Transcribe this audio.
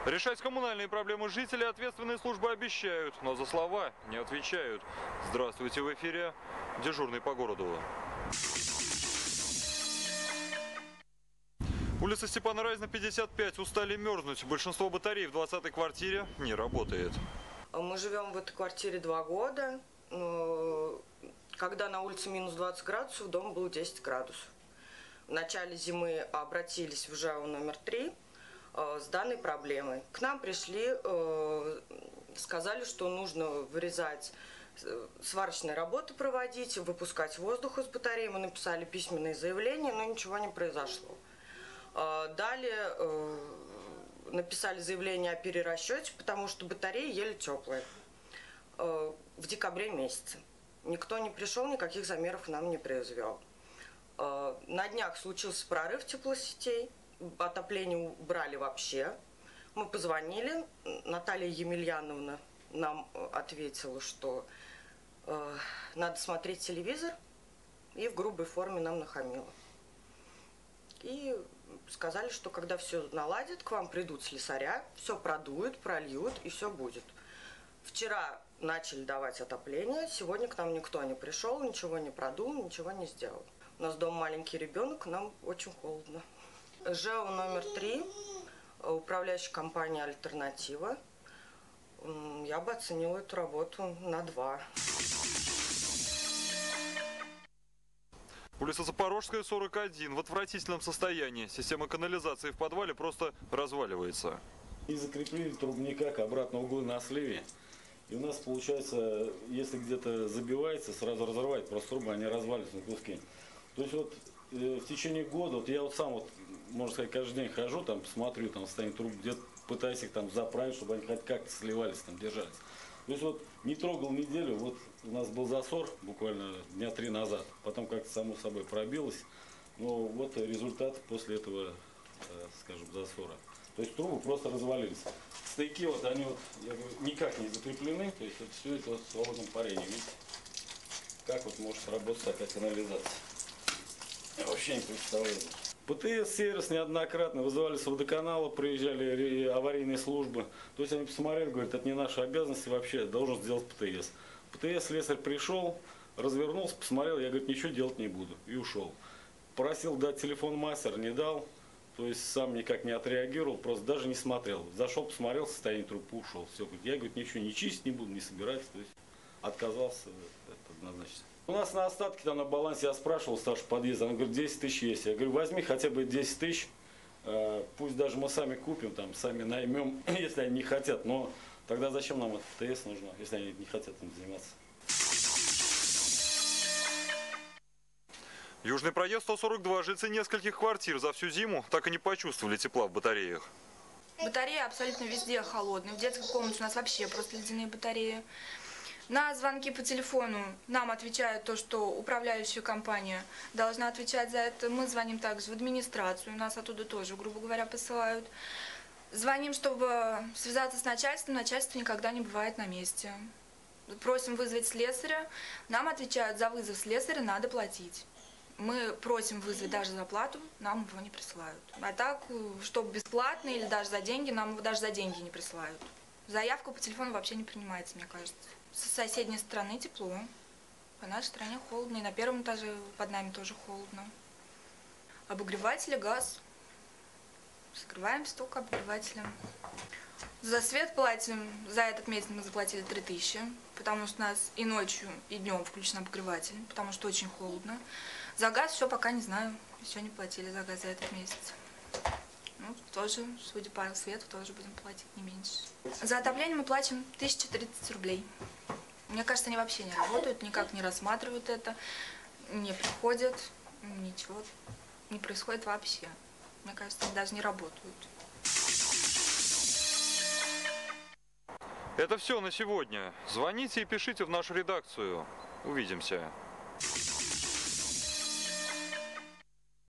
Решать коммунальные проблемы жителей ответственные службы обещают, но за слова не отвечают. Здравствуйте, в эфире дежурный по городу. Улица Степана Разина, 55. Устали мерзнуть. Большинство батарей в 20-й квартире не работает. Мы живем в этой квартире 2 года. Когда на улице минус 20 градусов, дома было 10 градусов. В начале зимы обратились в ЖЭО номер 3 с данной проблемой. К нам пришли, сказали, что нужно вырезать, сварочные работы проводить, выпускать воздух из батареи. Мы написали письменные заявления, но ничего не произошло. Далее написали заявление о перерасчете, потому что батареи еле теплые. В декабре месяце. Никто не пришел, никаких замеров нам не произвел. На днях случился прорыв теплосетей. Отопление убрали вообще. Мы позвонили. Наталья Емельяновна нам ответила, что надо смотреть телевизор. И в грубой форме нам нахамила. И сказали, что когда все наладят, к вам придут слесаря, все продуют, прольют и все будет. Вчера начали давать отопление, сегодня к нам никто не пришел, ничего не продул, ничего не сделал. У нас дома маленький ребенок, нам очень холодно. ЖЭО номер 3, управляющая компания «Альтернатива». Я бы оценила эту работу на 2. Улица Запорожская, 41. В отвратительном состоянии. Система канализации в подвале просто разваливается. И закрепили трубу никак, обратно углы на сливе. И у нас получается, если где-то забивается, сразу разрывает просто трубы, они разваливаются на куски. То есть вот в течение года, вот я вот сам, вот, можно сказать, каждый день хожу, там, смотрю, там, состояние труб, где-то пытаюсь их там заправить, чтобы они хоть как-то сливались, там, держались. То есть вот не трогал неделю, вот у нас был засор буквально дня 3 назад, потом как-то само собой пробилось, но вот результат после этого, скажем, засора. То есть трубы просто развалились. Стыки вот они вот, я говорю, никак не закреплены, то есть вот все это вот в свободном парении, видите? Как вот может работать такая канализация? Я вообще не представляю. ПТС, сервис неоднократно вызывали с водоканала, приезжали аварийные службы. То есть они посмотрели, говорят, это не наша обязанность, вообще должен сделать ПТС. ПТС, слесарь пришел, развернулся, посмотрел, я, говорит, ничего делать не буду, и ушел. Просил дать телефон мастера, не дал, то есть сам никак не отреагировал, просто даже не смотрел. Зашел, посмотрел, состояние трубы, ушел. Все, я, говорит, ничего не чистить не буду, не собирать, то есть отказался, это однозначно. У нас на остатке, там на балансе, я спрашивал старший подъезд, она говорит, 10 тысяч есть. Я говорю, возьми хотя бы 10 тысяч, пусть даже мы сами купим, там, сами наймем, если они не хотят, но тогда зачем нам это ТС нужно, если они не хотят этим заниматься. Южный проезд, 142. Жильцы нескольких квартир за всю зиму так и не почувствовали тепла в батареях. Батареи абсолютно везде холодные. В детской комнате у нас вообще просто ледяные батареи. На звонки по телефону нам отвечают то, что управляющая компания должна отвечать за это. Мы звоним также в администрацию, нас оттуда тоже, грубо говоря, посылают. Звоним, чтобы связаться с начальством, начальство никогда не бывает на месте. Просим вызвать слесаря, нам отвечают, за вызов слесаря надо платить. Мы просим вызвать даже за плату, нам его не присылают. А так, чтобы бесплатно или даже за деньги, нам его даже за деньги не присылают. Заявка по телефону вообще не принимается, мне кажется. С соседней стороны тепло, по нашей стороне холодно, и на первом этаже под нами тоже холодно. Обогреватели, газ. Согреваемся только обогревателем. За свет платим, за этот месяц мы заплатили 3000, потому что у нас и ночью, и днем включен обогреватель, потому что очень холодно. За газ все пока не знаю, еще не платили за газ за этот месяц. Ну, тоже, судя по свету, тоже будем платить не меньше. За отопление мы платим 1030 рублей. Мне кажется, они вообще не работают, никак не рассматривают это, не приходят, ничего не происходит вообще. Мне кажется, они даже не работают. Это все на сегодня. Звоните и пишите в нашу редакцию. Увидимся.